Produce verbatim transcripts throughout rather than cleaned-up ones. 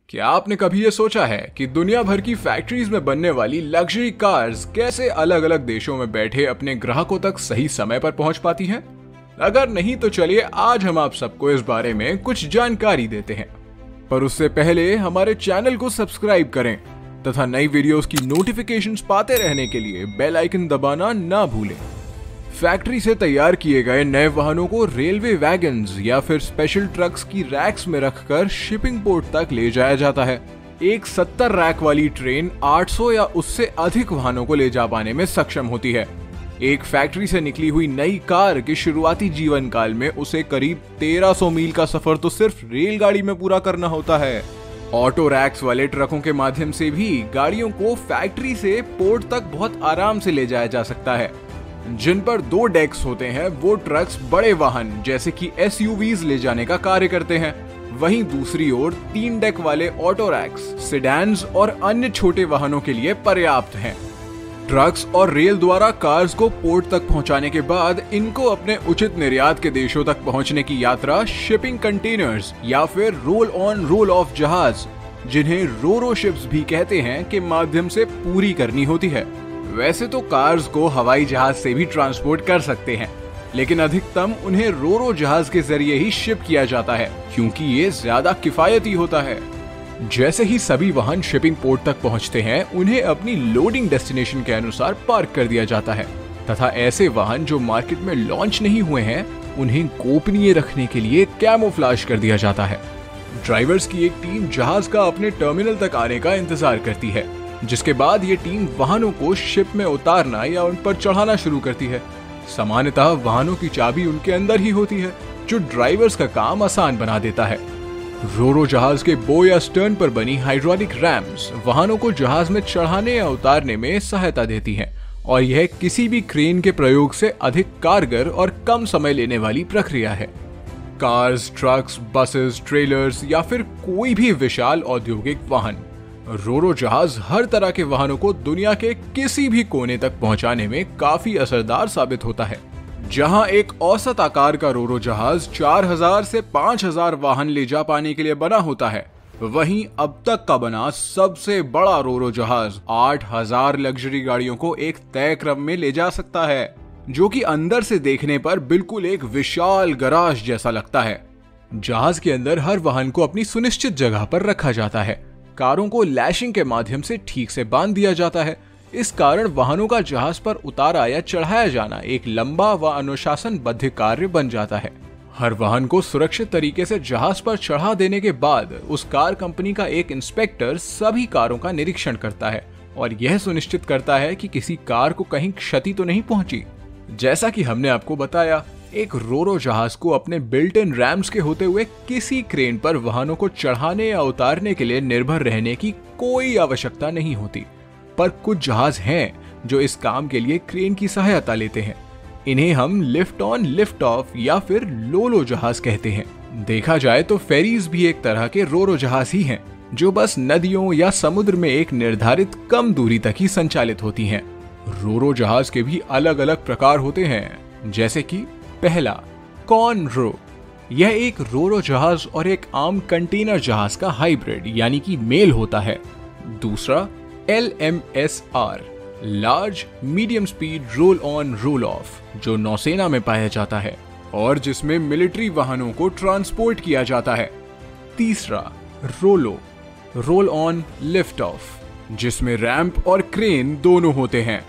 क्या आपने कभी ये सोचा है कि दुनिया भर की फैक्ट्रीज में बनने वाली लग्जरी कार्स कैसे अलग अलग देशों में बैठे अपने ग्राहकों तक सही समय पर पहुंच पाती हैं? अगर नहीं तो चलिए आज हम आप सबको इस बारे में कुछ जानकारी देते हैं। पर उससे पहले हमारे चैनल को सब्सक्राइब करें तथा नई वीडियोस की नोटिफिकेशंस पाते रहने के लिए बेल आइकन दबाना ना भूलें। फैक्ट्री से तैयार किए गए नए वाहनों को रेलवे वैगन्स या फिर स्पेशल ट्रक्स की रैक्स में रखकर शिपिंग पोर्ट तक ले जाया जाता है। एक सत्तर रैक वाली ट्रेन आठ सौ या उससे अधिक वाहनों को ले जा पाने में सक्षम होती है। एक फैक्ट्री से निकली हुई नई कार के शुरुआती जीवन काल में उसे करीब तेरह सौ मील का सफर तो सिर्फ रेलगाड़ी में पूरा करना होता है। ऑटो रैक्स वाले ट्रकों के माध्यम से भी गाड़ियों को फैक्ट्री से पोर्ट तक बहुत आराम से ले जाया जा सकता है। जिन पर दो डेक्स होते हैं वो ट्रक्स बड़े वाहन जैसे कि एसयूवीज ले जाने का कार्य करते हैं। वहीं दूसरी ओर तीन डेक वाले ऑटो रैक्स सेडान्स और अन्य छोटे वाहनों के लिए पर्याप्त हैं। ट्रक्स और रेल द्वारा कार्स को पोर्ट तक पहुंचाने के बाद इनको अपने उचित निर्यात के देशों तक पहुंचने की यात्रा शिपिंग कंटेनर्स या फिर रोल ऑन रोल ऑफ जहाज, जिन्हें रोरो शिप्स भी कहते हैं, के माध्यम से पूरी करनी होती है। वैसे तो कार्स को हवाई जहाज से भी ट्रांसपोर्ट कर सकते हैं, लेकिन अधिकतम उन्हें रोरो जहाज के जरिए ही शिप किया जाता है क्योंकि ये ज्यादा किफायती होता है। जैसे ही सभी वाहन शिपिंग पोर्ट तक पहुंचते हैं, उन्हें अपनी लोडिंग डेस्टिनेशन के अनुसार पार्क कर दिया जाता है तथा ऐसे वाहन जो मार्केट में लॉन्च नहीं हुए हैं उन्हें गोपनीय रखने के लिए कैमोफ्लेज कर दिया जाता है। ड्राइवर्स की एक टीम जहाज का अपने टर्मिनल तक आने का इंतजार करती है, जिसके बाद ये टीम वाहनों को शिप में उतारना या उन पर चढ़ाना शुरू करती है। सामान्यतः वाहनों की चाबी उनके अंदर ही होती है, जो ड्राइवर्स का काम आसान बना देता है। रोरो जहाज के बो या स्टर्न पर बनी हाइड्रोलिक रैम्स वाहनों को जहाज में चढ़ाने या उतारने में सहायता देती हैं और यह किसी भी क्रेन के प्रयोग से अधिक कारगर और कम समय लेने वाली प्रक्रिया है। कार्स, ट्रक्स, बसेस, ट्रेलर्स या फिर कोई भी विशाल औद्योगिक वाहन, रोरो जहाज हर तरह के वाहनों को दुनिया के किसी भी कोने तक पहुंचाने में काफी असरदार साबित होता है। जहां एक औसत आकार का रोरो जहाज चार हज़ार से पाँच हज़ार वाहन ले जा पाने के लिए बना होता है, वहीं अब तक का बना सबसे बड़ा रोरो जहाज आठ हज़ार लग्जरी गाड़ियों को एक तय क्रम में ले जा सकता है, जो कि अंदर से देखने पर बिल्कुल एक विशाल गराज जैसा लगता है। जहाज के अंदर हर वाहन को अपनी सुनिश्चित जगह पर रखा जाता है। कारों को लैशिंग के माध्यम से ठीक से बांध दिया जाता है। इस कारण वाहनों का जहाज पर उतारा या चढ़ाया जाना एक लंबा व अनुशासनबद्ध कार्य बन जाता है। हर वाहन को सुरक्षित तरीके से जहाज पर चढ़ा देने के बाद उस कार कंपनी का एक इंस्पेक्टर सभी कारों का निरीक्षण करता है और यह सुनिश्चित करता है कि किसी कार को कहीं क्षति तो नहीं पहुंची। जैसा कि हमने आपको बताया, एक रोरो जहाज को अपने बिल्ट इन रैम्स के होते हुए किसी क्रेन पर वाहनों को चढ़ाने या उतारने के लिए निर्भर रहने की कोई आवश्यकता नहीं होती। पर कुछ जहाज हैं जो इस काम के लिए क्रेन की सहायता लेते हैं। इन्हें हम लिफ्ट ऑन लिफ्ट ऑफ या फिर लोलो जहाज कहते हैं। देखा जाए तो फेरीज भी एक तरह के रोरो जहाज ही हैं, जो बस नदियों या समुद्र में एक निर्धारित कम दूरी तक ही संचालित होती हैं। रोरो जहाज के भी अलग अलग प्रकार होते हैं, जैसे कि पहला, कॉनरो। यह एक रोरो जहाज और एक आम कंटेनर जहाज का हाइब्रिड यानी कि मेल होता है। दूसरा, L M S R, large medium speed roll on roll off, जो नौसेना में पाया जाता है और जिसमें मिलिट्री वाहनों को ट्रांसपोर्ट किया जाता है। तीसरा, rolo, roll on lift off, जिसमें रैंप और क्रेन दोनों होते हैं।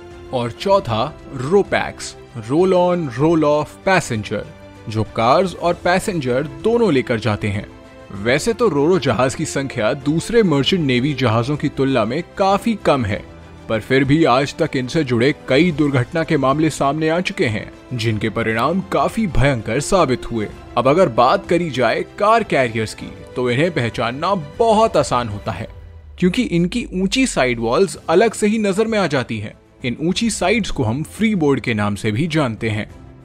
और चौथा, ropax, roll on roll off passenger, जो कार्स और पैसेंजर दोनों लेकर जाते हैं। वैसे तो रोरो जहाज की संख्या दूसरे मर्चेंट नेवी जहाजों की तुलना में काफी कम है, पर फिर भी आज तक इनसे जुड़े कई दुर्घटना के मामले सामने आ चुके हैं, जिनके परिणाम काफी भयंकर साबित हुए। अब अगर बात करी जाए कार कैरियर्स की, तो इन्हें पहचानना बहुत आसान होता है क्योंकि इनकी ऊंची साइड वॉल्स अलग से ही नजर में आ जाती हैं। इन ऊंची साइड्स को हम फ्री बोर्ड के नाम से भी जानते हैं।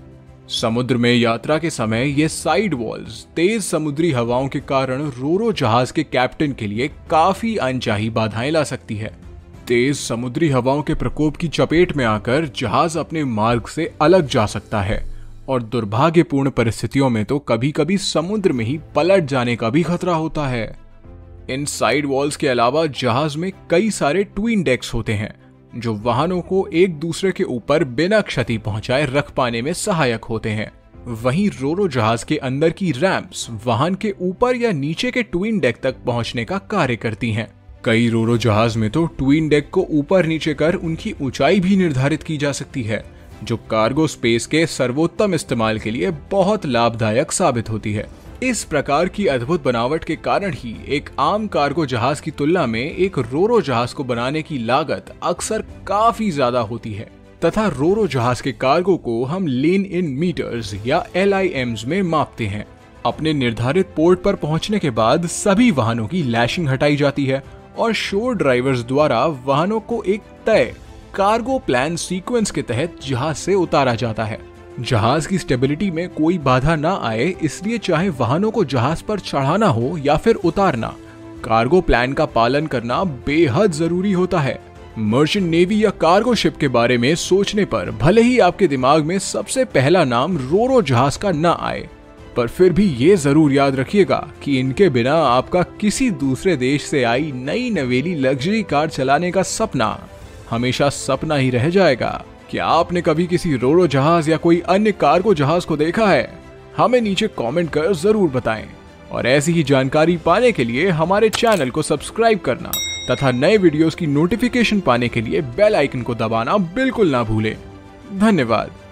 समुद्र में यात्रा के समय ये साइड वॉल्स तेज समुद्री हवाओं के कारण रोरो जहाज के कैप्टन के लिए काफी अनचाही बाधाएं ला सकती है। तेज समुद्री हवाओं के प्रकोप की चपेट में आकर जहाज अपने मार्ग से अलग जा सकता है और दुर्भाग्यपूर्ण परिस्थितियों में तो कभी कभी समुद्र में ही पलट जाने का भी खतरा होता है। इन साइड वॉल्स के अलावा जहाज में कई सारे ट्विन डेक्स होते हैं जो वाहनों को एक दूसरे के ऊपर बिना क्षति पहुंचाए रख पाने में सहायक होते हैं। वहीं रोरो जहाज के अंदर की रैंप्स वाहन के ऊपर या नीचे के ट्विन डेक तक पहुंचने का कार्य करती हैं। कई रोरो जहाज में तो ट्विन डेक को ऊपर नीचे कर उनकी ऊंचाई भी निर्धारित की जा सकती है, जो कार्गो स्पेस के सर्वोत्तम इस्तेमाल के लिए बहुत लाभदायक साबित होती है। इस प्रकार की अद्भुत बनावट के कारण ही एक आम कार्गो जहाज की तुलना में एक रोरो जहाज को बनाने की लागत अक्सर काफी ज्यादा होती है तथा रोरो जहाज के कार्गो को हम लेन इन मीटर्स या एल आई एम्स में मापते हैं। अपने निर्धारित पोर्ट पर पहुंचने के बाद सभी वाहनों की लैशिंग हटाई जाती है और शोर ड्राइवर्स द्वारा वाहनों को एक तय कार्गो प्लान सीक्वेंस के तहत जहाज से उतारा जाता है। जहाज की स्टेबिलिटी में कोई बाधा ना आए, इसलिए चाहे वाहनों को जहाज पर चढ़ाना हो या फिर उतारना, कार्गो प्लान का पालन करना बेहद जरूरी होता है। मर्चेंट नेवी या कार्गो शिप के बारे में सोचने पर भले ही आपके दिमाग में सबसे पहला नाम रोरो जहाज का ना आए, पर फिर भी ये जरूर याद रखिएगा कि इनके बिना आपका किसी दूसरे देश से आई नई नवेली लग्जरी कार चलाने का सपना हमेशा सपना ही रह जाएगा। क्या आपने कभी किसी रोरो जहाज या कोई अन्य कार्गो जहाज को देखा है? हमें नीचे कमेंट कर जरूर बताएं और ऐसी ही जानकारी पाने के लिए हमारे चैनल को सब्सक्राइब करना तथा नए वीडियोस की नोटिफिकेशन पाने के लिए बेल आइकन को दबाना बिल्कुल ना भूलें। धन्यवाद।